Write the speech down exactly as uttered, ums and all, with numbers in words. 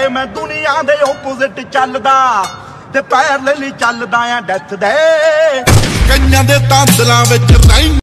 मैं दुनिया दे ओपोजिट चलदा ते पैर ले ली चलदा आ डेथ दे कन्या दे तांदलां विच